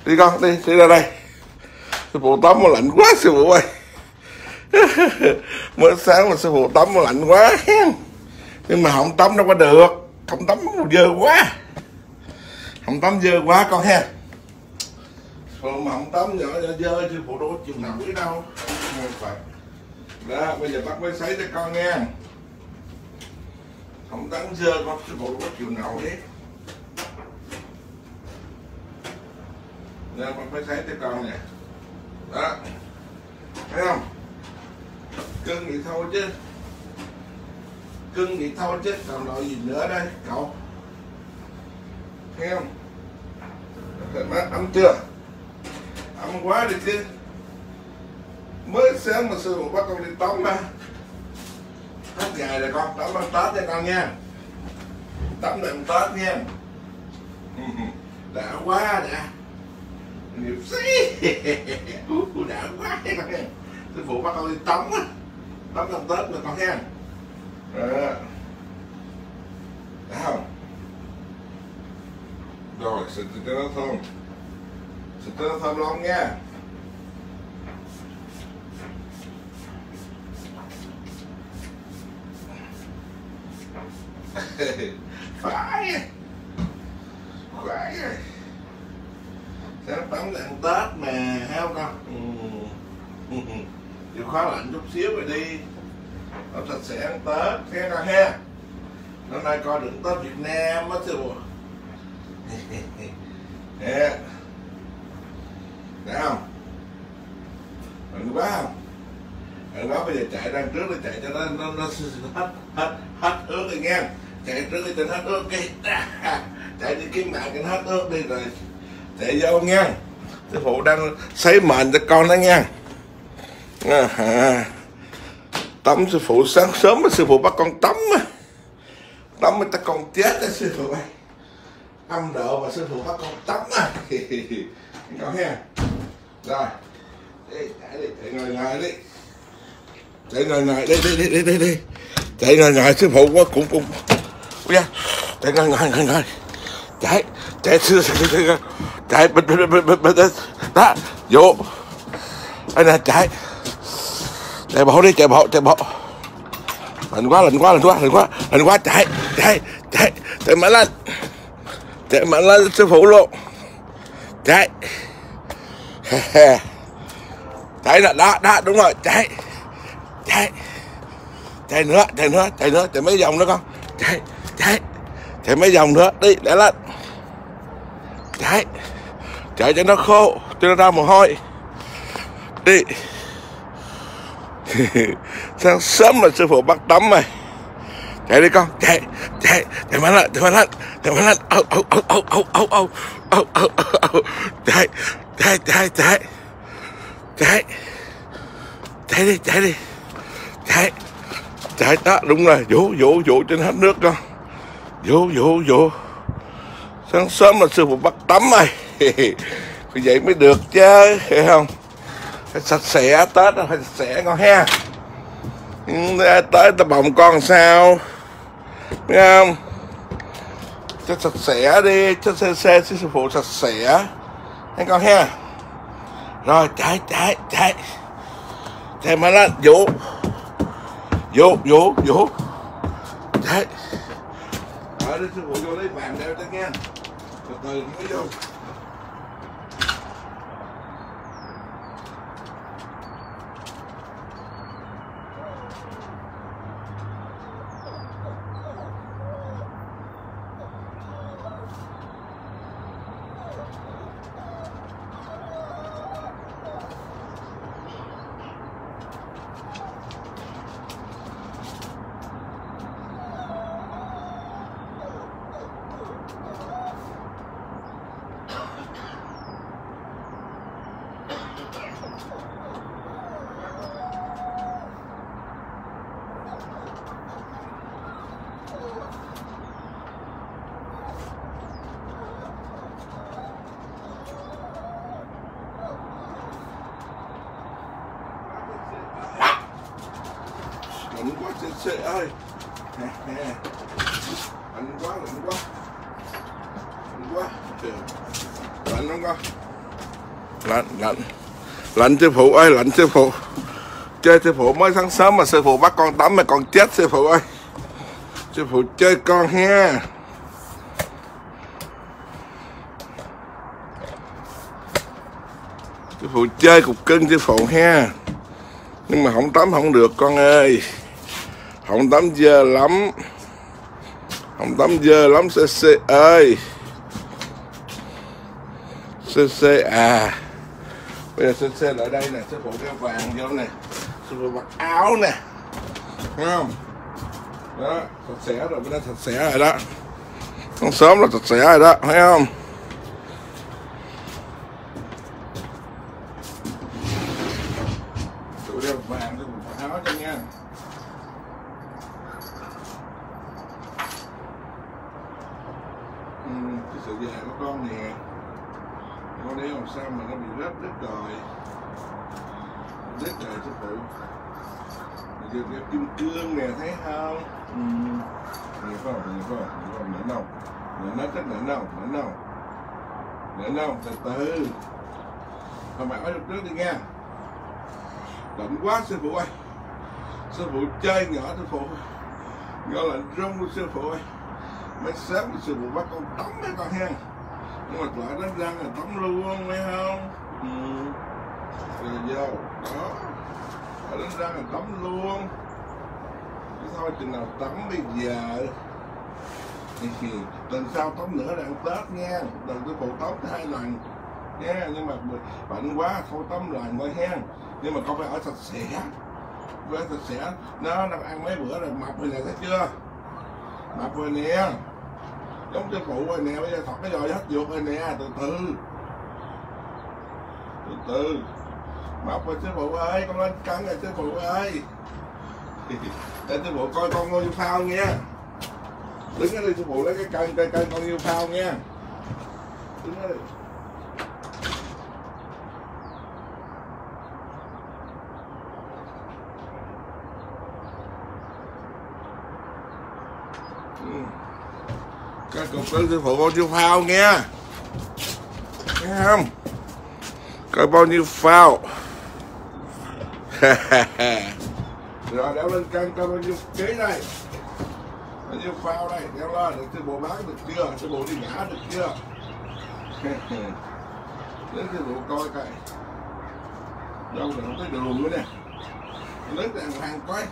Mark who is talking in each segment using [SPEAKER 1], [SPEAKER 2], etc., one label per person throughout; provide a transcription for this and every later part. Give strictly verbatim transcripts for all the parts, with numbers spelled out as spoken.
[SPEAKER 1] Đi con, đi, đi ra đây. Sư phụ tắm mà lạnh quá sư phụ ơi. Mới sáng mà sư phụ tắm mà lạnh quá. Nhưng mà không tắm đâu có được. Không tắm dơ quá. Không tắm dơ quá con ha. Phụ mà không tắm nhỏ dơ sư phụ đâu có chịu nổi đâu. Đó, bây giờ bắt máy sấy cho con nha. Không tắm dơ con sư phụ đâu có chịu nổi. Đó, bắt máy sấy cho con nè. Đó, thấy không? Cưng vậy thôi chứ. Cưng vậy thôi chứ còn nói gì nữa đây cậu. Thấy không? Rồi mắt ấm chưa? Ấm quá đi chứ. Mới sáng mà sư phụ bắt con đi tắm mà. Hết ngày rồi con, tắm ăn Tết cho con nha. Tắm ăn Tết nha. Đã quá đã. Nghiệp sĩ. Đã quá con nha. Sư phụ bắt con đi tắm á. Tắm ăn Tết mà con nha. Đó. Đã không? Rồi, xịt cho nó thơm. Xịt cho nó thơm lông nha. Phải. Phải rồi. Sáng tắm ăn Tết mà, thấy không con? Ừ. Chịu khó lạnh chút xíu rồi đi. Tắm sạch sẽ ăn Tết, nghe con ha. Năm nay coi được Tết Việt Nam á sư phụ. Nè. Thấy không? Mừng quá không? Mừng quá bây giờ chạy ra trước để chạy cho nó nó, nó hết hết hết ướt rồi nha. Chạy trước đi cho nó hết ướt đi. Chạy đi kiếm mạng cho nó hết ướt đi rồi. Chạy vô nha. Sư phụ đang sấy mền cho con đó nha. À, tắm sư phụ sáng sớm sư phụ bắt con tắm á. Tắm người ta còn chết đó sư phụ ơi. Âm độ mà sư phụ bắt con tắm á. Con ha. Rồi. Đi, chạy đi, chạy ngồi ngồi đi. Chạy ngồi ngồi đi đi đi đi đi. Chạy ngồi ngồi sư phụ quá cũng cũng. Ui chạy ngồi ngồi ngồi ngồi. Chạy, chạy sư chạy chạy bịch bịch bịch bịch bịch. Đó, vô. Đây nè chạy. Chạy bộ đi, chạy bộ, chạy bộ. Lạnh quá, lạnh quá, lạnh quá, lạnh quá, lạnh quá, chạy, chạy, chạy, chạy mạnh lên. Chạy mạnh lên sư phụ luôn. Chạy. Chạy nè, đó, đó, đúng rồi, chạy. Chạy. Chạy nữa, chạy nữa, chạy nữa, chạy mấy vòng nữa con. Chạy, chạy. Chạy mấy vòng nữa, đi, để lên. Chạy. Chạy cho nó khô, cho nó ra mồ hôi. Đi. Sáng sớm mà sư phụ bắt tắm mày. Chạy đi con, chạy, chạy, chạy mạnh lên, chạy mạnh lên, chạy mạnh lên. Ô, ô, ô, ô, ô, ô, ô, ô, ô, ô, chạy, chạy, chạy, chạy. Chạy. Chạy đi, chạy đi. Chạy. Chạy đó, đúng rồi, vỗ, vỗ, vỗ trên hết nước con. Vỗ, vỗ, vỗ. Sáng sớm mà sư phụ bắt tắm mày. Vậy mới được chứ, hiểu không? Phải sạch sẽ, Tết phải sạch sẽ con ha. Tới ta bồng con sao, biết không? Cho sạch sẽ đi, cho xe xe sư phụ sạch sẽ, thấy con ha. Rồi chạy chạy chạy, chạy mà lên, vô, vô vô vô, chạy. Ở đây sư phụ vô lấy vàng đeo cho nghe, từ từ mới vô. Lạnh quá xe xe ơi. Lạnh quá, lạnh quá. Lạnh quá. Lạnh không con? lạnh lạnh lạnh sư phụ ơi, lạnh sư phụ. Chơi sư phụ mới sáng sớm mà sư phụ bắt con tắm mà con chết sư phụ ơi. Sư phụ chơi con ha. Sư phụ chơi cục cưng sư phụ ha. Nhưng mà không tắm không được con ơi. Không tắm dơ lắm. Không tắm dơ lắm xê xê ơi. xê xê à. Bây giờ xê xê lại đây nè, sư phụ đeo vàng vô nè. Sư phụ mặc áo nè. Thấy không? Đó, sạch sẽ rồi, bên đây sạch sẽ rồi đó. Con sớm là sạch sẽ rồi đó, thấy không? Sư phụ đeo vàng, sư phụ mặc áo cho nha. Ừ, cái sự già của con nè. Con đeo làm sao mà nó bị rớt đứt rồi. Đứt rồi sư phụ. Đeo đeo kim cương nè, thấy không? Ừ. Nhìn không, nhìn không, nhìn không, nở nông. Nở nó rất nở nông, nở nông. Nở nông, từ từ. Thôi mặc áo trước đi nha. Lạnh quá sư phụ ơi. Sư phụ chơi nhỏ sư phụ. Nhỏ lạnh rung của sư phụ ơi. Mấy sớm thì sư phụ bắt con tắm mấy con ha. Nhưng mà lại đánh răng là tắm luôn, thấy không? Ừ. Rồi vô, đó. Lại đánh răng là tắm luôn. Chứ thôi chừng nào tắm bây giờ. Lần sau tắm nữa là ăn Tết nha. Lần sư phụ tắm hai lần nha. Nhưng mà bệnh quá thôi tắm lần thôi ha. Nhưng mà con phải ở sạch sẽ. Phải ở sạch sẽ. Nó đang ăn mấy bữa rồi mập rồi nè, thấy chưa? Mập rồi nè. Giống sư phụ rồi nè, bây giờ thọt cái dòi hết ruột rồi nè, từ từ. Từ từ. Mập rồi sư phụ ơi, con lên cân rồi sư phụ ơi. Để sư phụ coi con bao nhiêu phao nha. Đứng ở đây sư phụ lấy cái cân, coi cân con nhiêu phao nha. Đứng ở đây. Ừ. Coi cục cân sư phụ bao nhiêu phao nha. Thấy không? Coi bao nhiêu phao. Rồi đeo lên cân coi bao nhiêu ký đây. Bao nhiêu phao đây, đeo lên để sư phụ bán được chưa? Sư phụ đi ngã được chưa? Đến sư phụ coi coi. Đâu rồi không thấy đường nữa nè. Lớn đàng hoàng coi.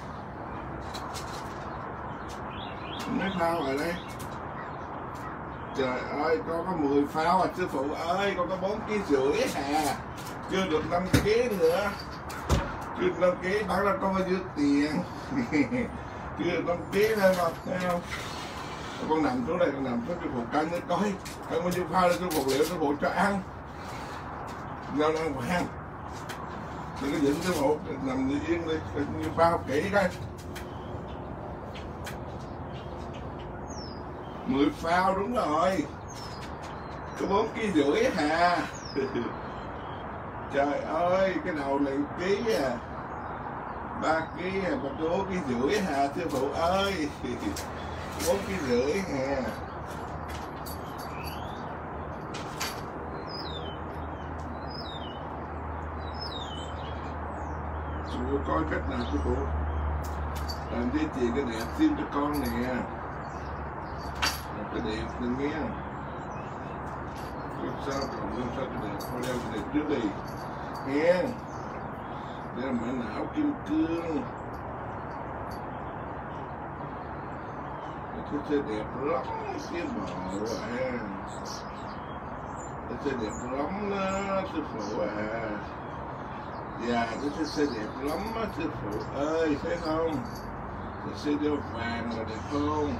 [SPEAKER 1] Mấy phao rồi đây. Trời ơi, con có mười phao à sư phụ ơi, con có bốn ký rưỡi à. Chưa được năm ký nữa. Chưa được năm ký, bán ra con bao nhiêu tiền. Chưa được năm ký nữa mà, thấy không? Con nằm xuống đây, con nằm xuống sư phụ cân để coi. Cân bao nhiêu phao để sư phụ liệu sư phụ cho ăn. Nào nào ăn. Đừng có dính sư phụ, nằm đi yên đi, bao nhiêu phao kỹ coi. Mười phao đúng rồi. Có bốn ký rưỡi hà. Trời ơi, cái đầu này ký à. Ba ký à, mà có bốn ký rưỡi hà sư phụ ơi. Bốn ký rưỡi hà. Sư phụ coi cách nào sư phụ. Làm dây chuyền cái đẹp xin cho con nè. Cái đẹp đừng nghe. Làm sao còn làm sao cái đẹp, con đeo cái đẹp trước đi nghe. Đeo mã não kim cương. Cái xe đẹp lắm cái bộ à. Cái xe đẹp lắm đó sư phụ à. Dạ cái xe đẹp lắm á sư phụ ơi, thấy không? Cái xe đeo vàng là đẹp không?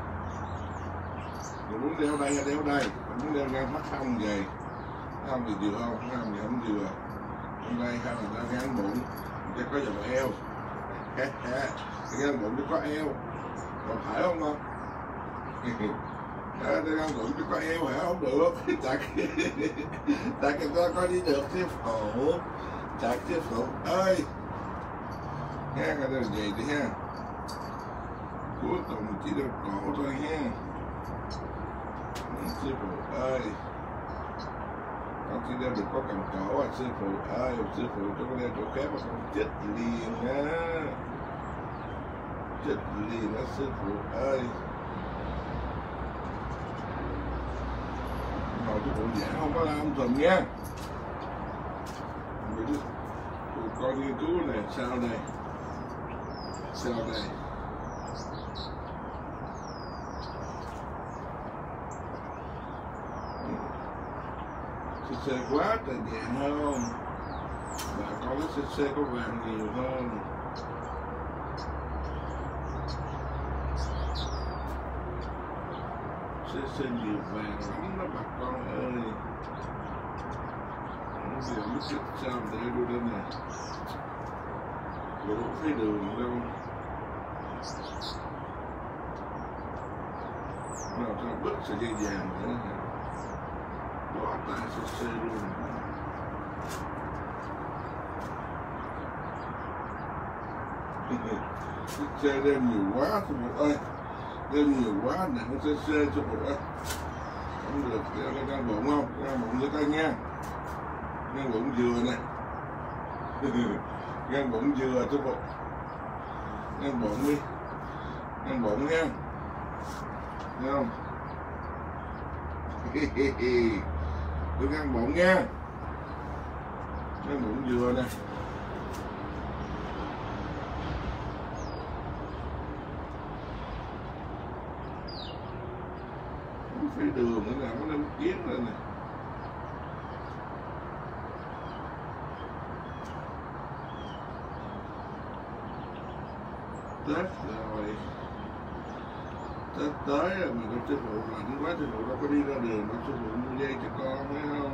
[SPEAKER 1] Mình muốn đeo đây hay đeo đây, mình muốn đeo ngang mắt không về, không thì vừa không, không thì không vừa. Hôm nay hay là ta ngang bụng, cho có dòng eo, ngang bụng cho có eo, còn phải không không? Ngang bụng cho có eo hả? Không được, chặt, chặt cho ta có đi được sư phụ, chặt sư phụ ơi, ha cái đeo gì đi ha, cuối cùng chỉ đeo cổ thôi ha. Sư phụ ơi, Con chỉ đeo được có cầm cổ à sư phụ ơi, sư phụ cho con đeo chỗ khác mà con chết liền á, chết liền á sư phụ ơi. Hồi sư phụ giảng không có la âm thầm nha. Tụi con nghiên cứu này sao đây, sao đây. Xe quá trời dạng hơn, bà con cái xe xe có vàng nhiều hơn. Xe xe nhiều vàng lắm đó bà con ơi. Bây giờ biết cách sao để đưa lên nè, đủ thấy đường đâu. Nào sao bứt sợi dây vàng nữa nè, bỏ tay xe xe luôn. Xe đem nhiều quá sư phụ ơi, đem nhiều quá nặng xe xe sư phụ ơi. Không được, đeo cái gan bụng không, gan bụng với tay nha. Gan bụng dừa nè. Gan bụng dừa sư phụ. Gan bụng đi, gan bụng nha, thấy không? Tôi gan bụng nha, gan bụng dừa nè. Phải đường nữa nào có nên kiến lên nè. Tết rồi, Tết tới rồi mà con sư phụ lạnh quá, sư phụ đâu có đi ra đường, con sư phụ mua dây cho con phải không?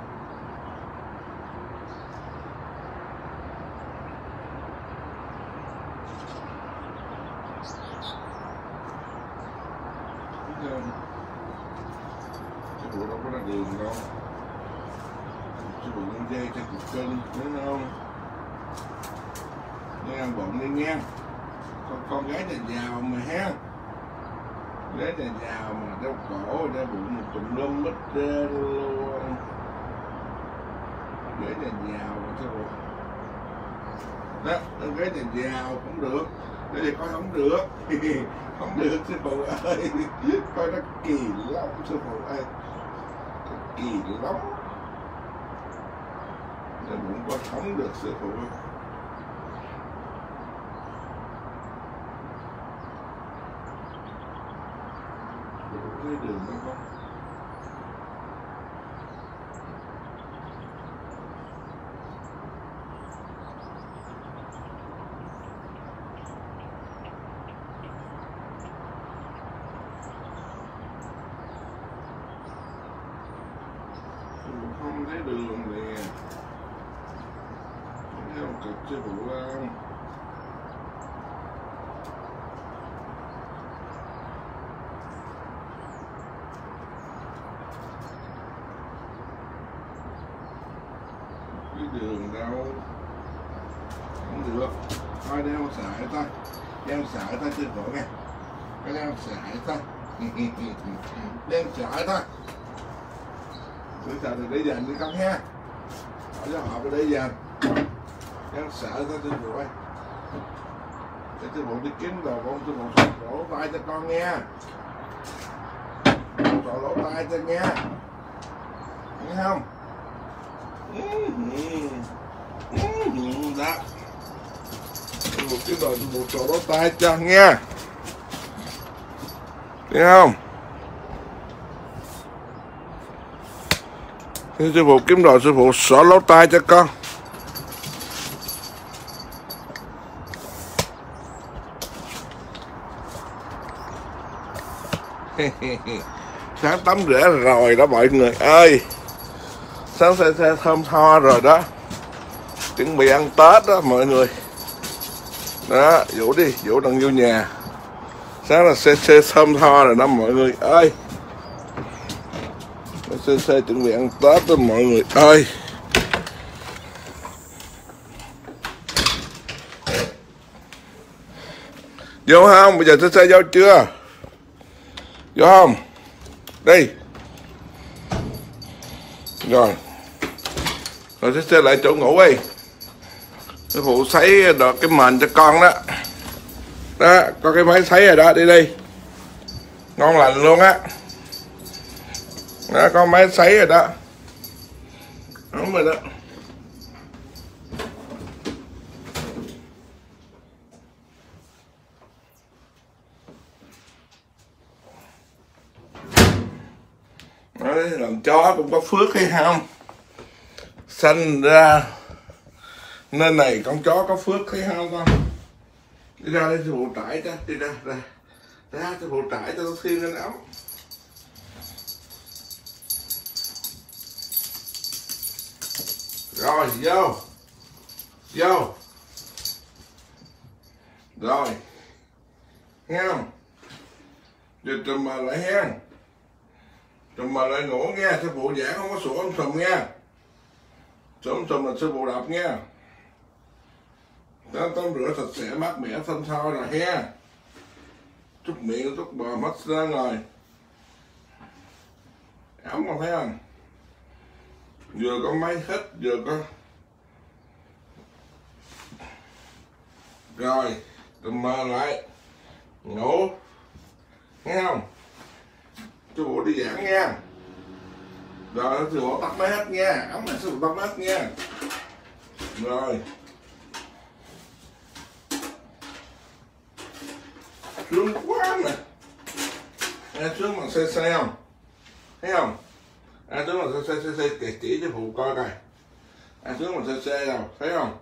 [SPEAKER 1] Sư phụ đâu có ra đường đâu, sư phụ mua dây cho cục cân phải không? Nghe ăn bụng đi nghe. Con, con gái nhà giàu mà ha, gái nhà giàu mà đeo cổ đeo bụng một tùm lum mất trơn luôn. Gái nhà giàu mà sao bộ đó, gái nhà giàu cũng được, đây thì coi không được. Không được sư phụ ơi, coi nó kỳ lắm sư phụ ơi, kỳ lắm. Đeo bụng coi không được sư phụ ơi. Cái đường đó không? Không thấy đường nè, theo cực sư phụ không? Đường đâu không được, thôi đeo sợi thôi, đeo sợi thôi sư phụ nghe, cái đeo sợi thôi. Đeo sợi thôi, cứ sợi thì để dành đi con ha, hỏi cho họ để dành, đeo sợi thôi sư phụ ơi. Để sư phụ đi kiếm đồ con, sư phụ lỗ tai cho con nghe, sọ lỗ tai cho nghe, nghe không? Đó, một cái đồ một sổ lỗ tai cho nha, thấy không? Thế sư phụ kiếm đồ sư phụ sổ lỗ tai cho con. Sáng tắm rửa rồi đó mọi người ơi, sáng xe xe thơm tho rồi đó, chuẩn bị ăn Tết đó mọi người. Đó, Vũ đi, Vũ đang vô nhà. Sáng là xe xe thơm tho rồi đó mọi người ơi. Xe xe chuẩn bị ăn Tết đó mọi người ơi. Vô không? Bây giờ xe xe vô chưa? Vô không? Đi. Rồi, Rồi sẽ xe lại chỗ ngủ đi. Sư phụ sấy được cái mền cho con đó. Đó, có cái máy sấy rồi đó, đi đi. Ngon lành luôn á. Đó, có máy sấy rồi đó. Đúng rồi đó. Đấy, làm chó cũng có phước hay không? Sanh ra nên này con chó có phước thấy không con? Đi ra đây sư phụ trải cho, đi ra, ra. Ra sư phụ trải cho nó xiên lên ấm. Rồi, vô. Vô. Rồi. Nghe không? Giờ trùm mà lại hen. Trùm mà lại ngủ nghe, sư phụ giảng không có sủa ông sùm nghe. Sủa sùm là sư phụ đọc nha. Đó, tắm rửa sạch sẽ mát mẻ xanh xao rồi he. Chút miệng chút bò mất ra rồi. Ấm không thấy không? Vừa có máy hít vừa có. Rồi, tùm mơ lại. Ngủ. Nghe không? Sư phụ đi giảng nha. Rồi, sư phụ tắt máy hết nha. Ấm là sư phụ tắt hết nha. Rồi. Sướng quá nè. Nghe sướng bằng xe xe không? Thấy không? À sướng bằng xe xe xe xe chỉ cho phụ coi coi. À sướng bằng xe xe đâu, thấy không?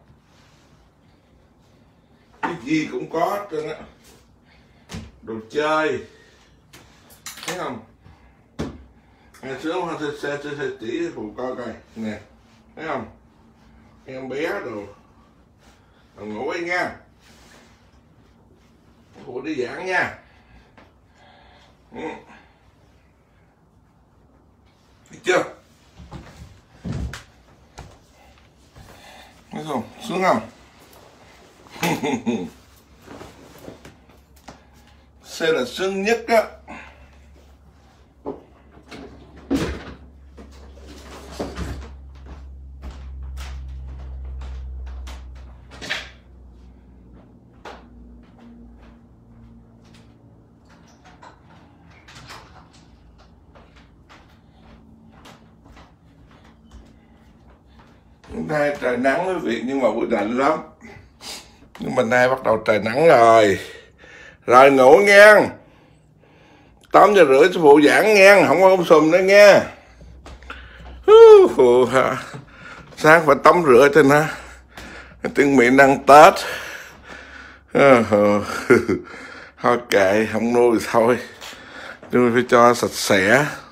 [SPEAKER 1] Cái gì cũng có trên á. Đồ chơi. Thấy không? À sướng bằng xe xe xe xe chỉ cho phụ coi coi. Nè. Thấy không? Em bé đồ. Rồi ngủ đi nha. Phụ đi giảng nha. Ừ. Thấy chưa? Thấy không? Sướng không? Xe là sướng nhất á. Hôm nay trời nắng quý vị, nhưng mà buổi lạnh lắm. Nhưng mà nay bắt đầu trời nắng rồi. Rồi ngủ nghe. Tám giờ rưỡi sư phụ giảng nghe, không có ôm sùm nữa nghe. Sáng phải tắm rửa trên ha. Tiếng Mỹ năng Tết. Thôi kệ, không nuôi thôi. Nuôi phải cho sạch sẽ.